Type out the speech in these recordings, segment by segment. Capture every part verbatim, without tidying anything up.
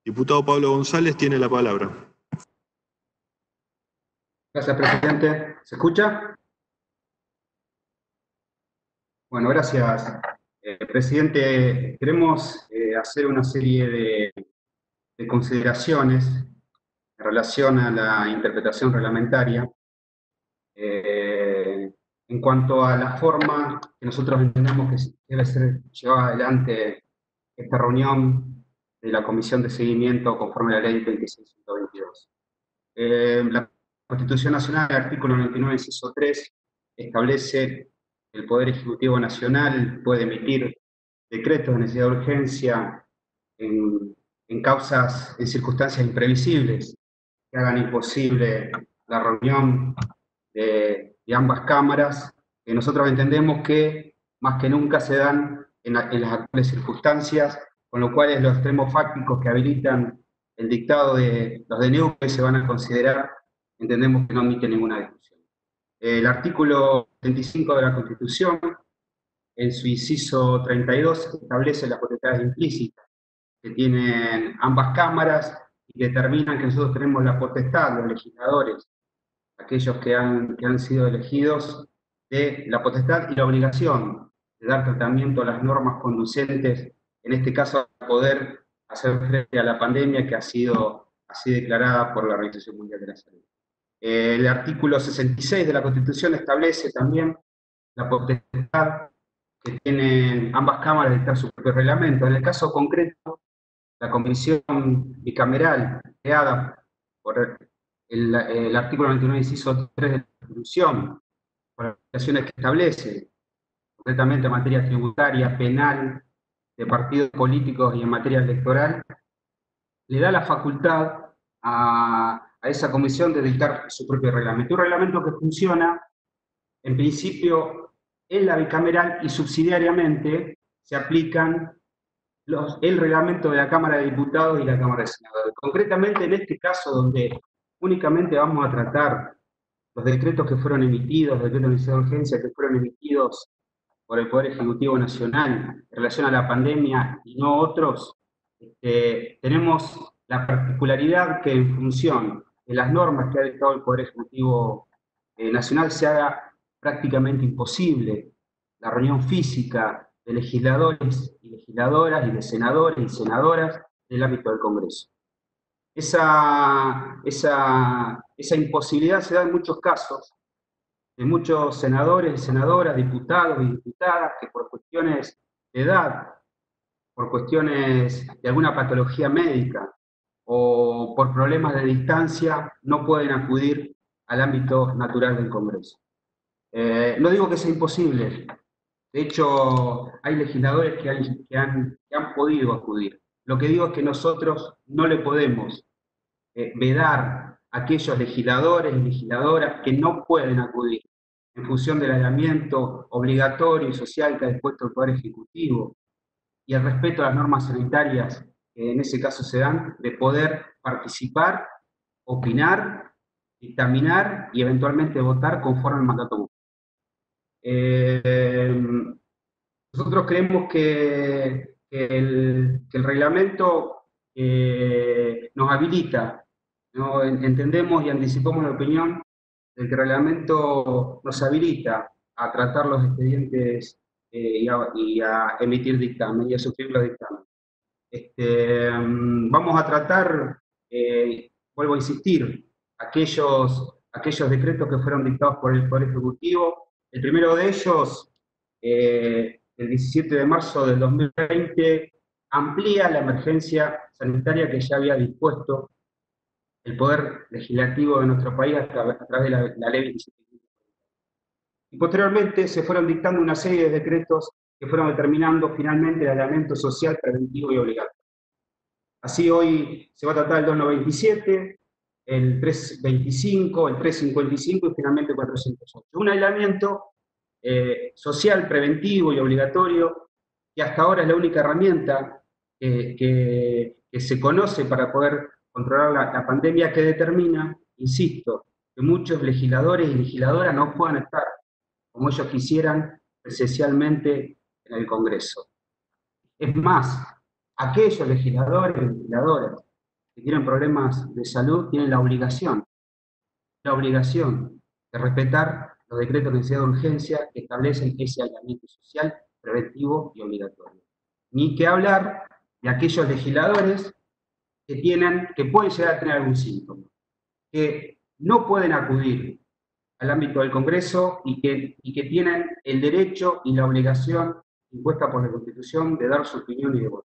Diputado Pablo González tiene la palabra. Gracias, presidente. ¿Se escucha? Bueno, gracias. Eh, presidente, queremos eh, hacer una serie de, de consideraciones en relación a la interpretación reglamentaria eh, en cuanto a la forma que nosotros entendemos que debe ser llevada adelante esta reunión de la Comisión de Seguimiento conforme a la Ley veintiséis ciento veintidós. Eh, la Constitución Nacional, el artículo noventa y nueve, inciso tres, establece que el Poder Ejecutivo Nacional puede emitir decretos de necesidad de urgencia en, en causas, en circunstancias imprevisibles que hagan imposible la reunión de, de ambas cámaras, que nosotros entendemos que más que nunca se dan en, la, en las actuales circunstancias, con lo cual los extremos fácticos que habilitan el dictado de los D N U que se van a considerar, entendemos que no admite ninguna discusión. El artículo setenta y cinco de la Constitución, en su inciso treinta y dos, establece las potestades implícitas que tienen ambas cámaras y determinan que nosotros tenemos la potestad, los legisladores, aquellos que han, que han sido elegidos, de la potestad y la obligación de dar tratamiento a las normas conducentes, en este caso, a poder hacer frente a la pandemia que ha sido así declarada por la Organización Mundial de la Salud. Eh, el artículo sesenta y seis de la Constitución establece también la potestad que tienen ambas cámaras de dictar su propio reglamento. En el caso concreto, la comisión bicameral creada por el, el artículo noventa y nueve, inciso tres de la Constitución, por las obligaciones que establece, concretamente en materia tributaria, penal, de partidos políticos y en materia electoral, le da la facultad a, a esa comisión de dictar su propio reglamento. Un reglamento que funciona, en principio, en la bicameral y subsidiariamente se aplican los, el reglamento de la Cámara de Diputados y la Cámara de Senadores. Concretamente en este caso, donde únicamente vamos a tratar los decretos que fueron emitidos, decretos de necesidad de urgencia que fueron emitidos por el Poder Ejecutivo Nacional en relación a la pandemia y no otros, este, tenemos la particularidad que en función de las normas que ha dictado el Poder Ejecutivo eh, Nacional se haga prácticamente imposible la reunión física de legisladores y legisladoras y de senadores y senadoras del ámbito del Congreso. Esa, esa, esa imposibilidad se da en muchos casos, de muchos senadores y senadoras, diputados y diputadas, que por cuestiones de edad, por cuestiones de alguna patología médica o por problemas de distancia, no pueden acudir al ámbito natural del Congreso. Eh, no digo que sea imposible, de hecho hay legisladores que han, que han, que han podido acudir. Lo que digo es que nosotros no le podemos eh, vedar a aquellos legisladores y legisladoras que no pueden acudir en función del aislamiento obligatorio y social que ha dispuesto el Poder Ejecutivo y el respeto a las normas sanitarias que en ese caso se dan, de poder participar, opinar, dictaminar y eventualmente votar conforme al mandato. Eh, nosotros creemos que, que, el, que el reglamento eh, nos habilita, ¿no? Entendemos y anticipamos la opinión de que el reglamento nos habilita a tratar los expedientes eh, y, a, y a emitir dictamen y a suscribir los dictámenes. Este, vamos a tratar, eh, vuelvo a insistir, aquellos, aquellos decretos que fueron dictados por el Poder Ejecutivo. El primero de ellos, eh, el diecisiete de marzo del dos mil veinte, amplía la emergencia sanitaria que ya había dispuesto el Poder Legislativo de nuestro país a través, a través de la, la Ley veintisiete. Y posteriormente se fueron dictando una serie de decretos que fueron determinando finalmente el aislamiento social preventivo y obligatorio. Así hoy se va a tratar el doscientos noventa y siete, el trescientos veinticinco, el trescientos cincuenta y cinco y finalmente el cuatrocientos ocho. Un aislamiento eh, social preventivo y obligatorio que hasta ahora es la única herramienta eh, que, que se conoce para poder controlar la, la pandemia, que determina, insisto, que muchos legisladores y legisladoras no puedan estar como ellos quisieran presencialmente en el Congreso. Es más, aquellos legisladores y legisladoras que tienen problemas de salud tienen la obligación, la obligación de respetar los decretos de necesidad de urgencia que establecen ese aislamiento social preventivo y obligatorio. Ni que hablar de aquellos legisladores que, tienen, que pueden llegar a tener algún síntoma, que no pueden acudir al ámbito del Congreso y que, y que tienen el derecho y la obligación impuesta por la Constitución de dar su opinión y de votar.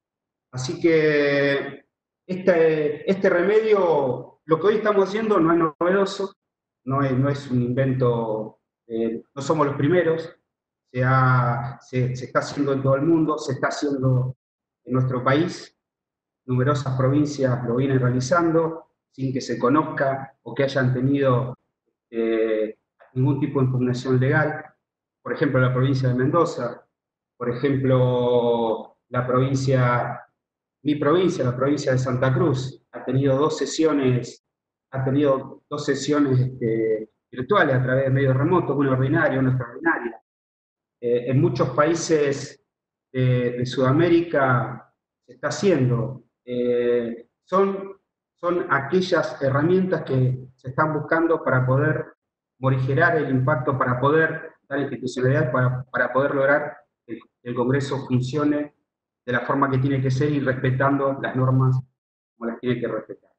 Así que este, este remedio, lo que hoy estamos haciendo no es novedoso, no es, no es un invento, eh, no somos los primeros, se, ha, se, se está haciendo en todo el mundo, se está haciendo en nuestro país, numerosas provincias lo vienen realizando sin que se conozca o que hayan tenido eh, ningún tipo de impugnación legal. Por ejemplo, la provincia de Mendoza, por ejemplo, la provincia, mi provincia, la provincia de Santa Cruz, ha tenido dos sesiones, ha tenido dos sesiones este, virtuales a través de medios remotos, una ordinaria, una extraordinaria. Eh, en muchos países de, de Sudamérica se está haciendo. Eh, son, son aquellas herramientas que se están buscando para poder morigerar el impacto, para poder dar institucionalidad, para, para poder lograr que el Congreso funcione de la forma que tiene que ser y respetando las normas como las tiene que respetar.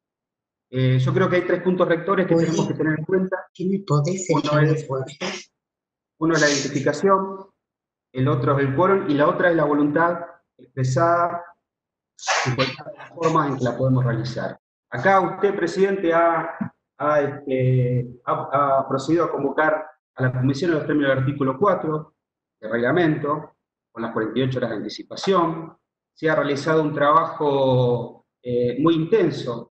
Eh, yo creo que hay tres puntos rectores que tenemos que tener en cuenta. Uno es, uno es la identificación, el otro es el quórum y la otra es la voluntad expresada en cualquier forma en que la podemos realizar. Acá usted, presidente, ha, ha, este, ha, ha procedido a convocar a la comisión en los términos del artículo cuatro del reglamento, con las cuarenta y ocho horas de anticipación. Se ha realizado un trabajo eh, muy intenso.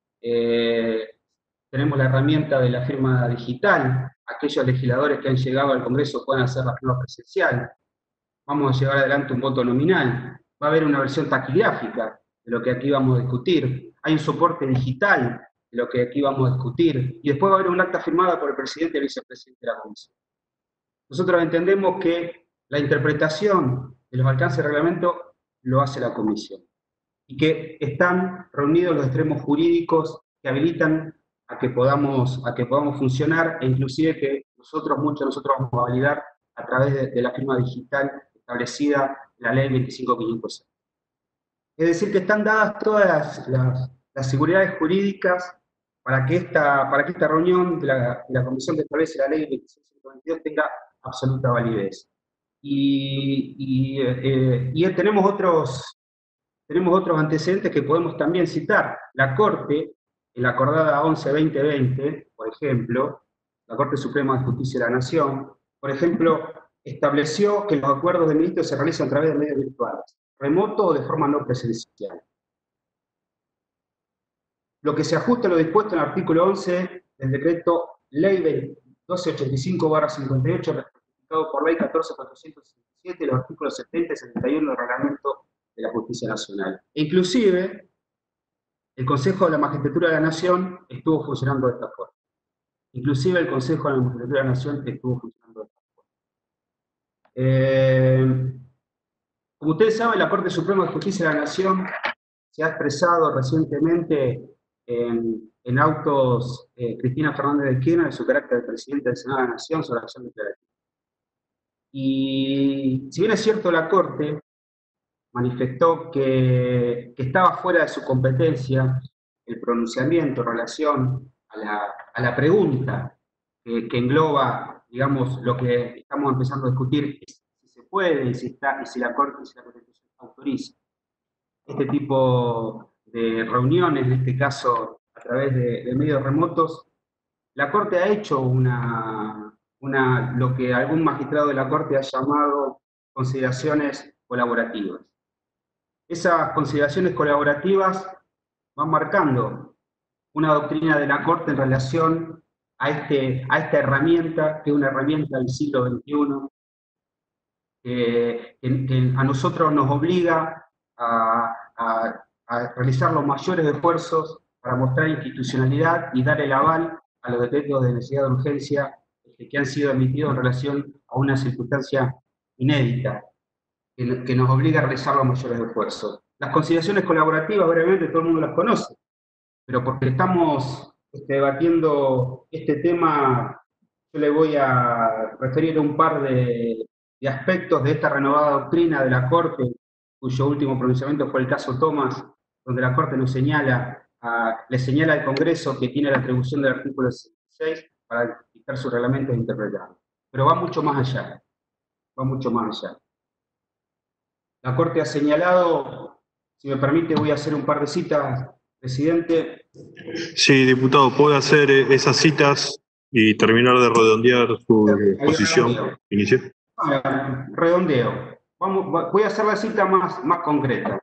Eh, tenemos la herramienta de la firma digital. Aquellos legisladores que han llegado al Congreso pueden hacer la firma presencial. Vamos a llevar adelante un voto nominal. Va a haber una versión taquigráfica de lo que aquí vamos a discutir. Hay un soporte digital de lo que aquí vamos a discutir. Y después va a haber un acta firmada por el presidente y el vicepresidente de la Comisión. Nosotros entendemos que la interpretación de los alcances del reglamento lo hace la Comisión. Y que están reunidos los extremos jurídicos que habilitan a que podamos, a que podamos funcionar, e inclusive que nosotros, muchos de nosotros vamos a validar a través de, de la firma digital establecida en la ley veinticinco mil quinientos seis. Es decir, que están dadas todas las, las, las seguridades jurídicas para que esta, para que esta reunión de la, de la comisión que establece la ley veintiséis mil ciento veintidós tenga absoluta validez. Y, y, eh, y tenemos, otros, tenemos otros antecedentes que podemos también citar. La Corte, en la acordada once veinte veinte, por ejemplo, la Corte Suprema de Justicia de la Nación, por ejemplo, estableció que los acuerdos de ministros se realizan a través de medios virtuales, remoto o de forma no presencial. Lo que se ajusta a lo dispuesto en el artículo once del decreto Ley doce ochenta y cinco barra cincuenta y ocho, ratificado por Ley catorce mil cuatrocientos sesenta y siete, y los artículos setenta y setenta y uno del Reglamento de la Justicia Nacional. E inclusive, el Consejo de la Magistratura de la Nación estuvo funcionando de esta forma. Inclusive el Consejo de la Magistratura de la Nación estuvo funcionando de esta forma. Eh, como ustedes saben, la Corte Suprema de Justicia de la Nación se ha expresado recientemente en, en autos eh, Cristina Fernández de Kirchner, en su carácter de Presidente del Senado de la Nación, sobre la acción declarativa. Y si bien es cierto, la Corte manifestó que, que estaba fuera de su competencia el pronunciamiento en relación a la, a la pregunta que, que engloba, digamos, lo que estamos empezando a discutir, es si se puede y si, está, y si la Corte y si la Constitución autoriza este tipo de reuniones, en este caso a través de, de medios remotos. La Corte ha hecho una, una, lo que algún magistrado de la Corte ha llamado consideraciones colaborativas. Esas consideraciones colaborativas van marcando una doctrina de la Corte en relación a, este, a esta herramienta, que es una herramienta del siglo veintiuno, que, que, que a nosotros nos obliga a, a, a realizar los mayores esfuerzos para mostrar institucionalidad y dar el aval a los decretos de necesidad de urgencia que han sido emitidos en relación a una circunstancia inédita, que, que nos obliga a realizar los mayores esfuerzos. Las conciliaciones colaborativas, brevemente, todo el mundo las conoce, pero porque estamos este, debatiendo este tema, yo le voy a referir un par de, de aspectos de esta renovada doctrina de la Corte, cuyo último pronunciamiento fue el caso Thomas, donde la Corte nos señala, a, le señala al Congreso que tiene la atribución del artículo sesenta y seis para dictar su reglamento e interpretarlo. Pero va mucho más allá, va mucho más allá. La Corte ha señalado, si me permite voy a hacer un par de citas, presidente. Sí, diputado, puede hacer eh, esas citas y terminar de redondear su exposición inicial. Ah, redondeo. Vamos, voy a hacer la cita más, más concreta.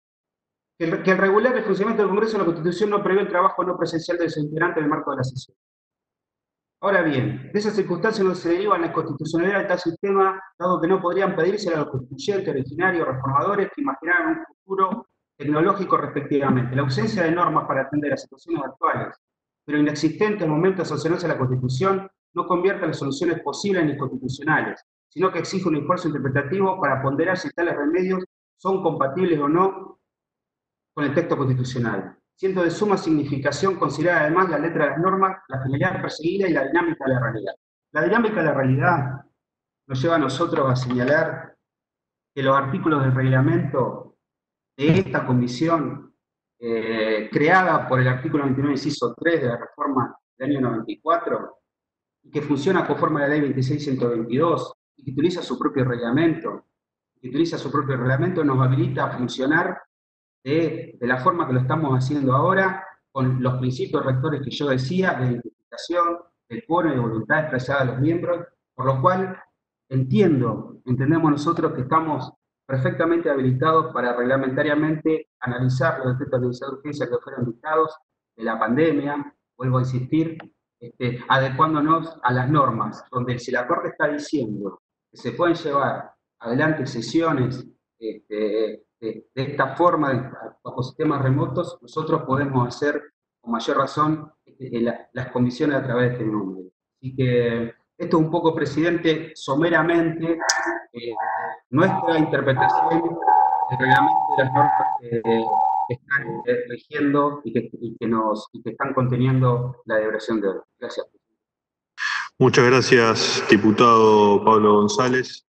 Que el, que el regular el funcionamiento del Congreso en la Constitución no prevé el trabajo no presencial del integrante en el marco de la sesión. Ahora bien, de esas circunstancias no se deriva la inconstitucionalidad de tal sistema, dado que no podrían pedirse a los constituyentes, originarios, reformadores que imaginaran un futuro tecnológico respectivamente. La ausencia de normas para atender a situaciones actuales, pero inexistente al momento de sancionarse la Constitución, no convierte las soluciones posibles en inconstitucionales, sino que exige un esfuerzo interpretativo para ponderar si tales remedios son compatibles o no con el texto constitucional, siendo de suma significación considerar además la letra de las normas, la finalidad perseguida y la dinámica de la realidad. La dinámica de la realidad nos lleva a nosotros a señalar que los artículos del reglamento de esta comisión, eh, creada por el artículo veintinueve, inciso tres de la reforma del año noventa y cuatro, y que funciona conforme a la ley veintiséis ciento veintidós, y que utiliza su propio reglamento, que utiliza su propio reglamento, nos habilita a funcionar De, de la forma que lo estamos haciendo ahora, con los principios rectores que yo decía, de identificación, del quórum y de voluntad expresada de los miembros, por lo cual entiendo, entendemos nosotros que estamos perfectamente habilitados para reglamentariamente analizar los decretos de necesidad de urgencia que fueron dictados de la pandemia, vuelvo a insistir, este, adecuándonos a las normas, donde si la Corte está diciendo que se pueden llevar adelante sesiones este, de, de esta forma, de, bajo sistemas remotos, nosotros podemos hacer con mayor razón este, la, las comisiones a través de este número. Así que esto es un poco, presidente, someramente eh, nuestra interpretación del reglamento de las normas que, que están eh, rigiendo y que, y, que nos, y que están conteniendo la deliberación de hoy. Gracias. Muchas gracias, diputado Pablo González.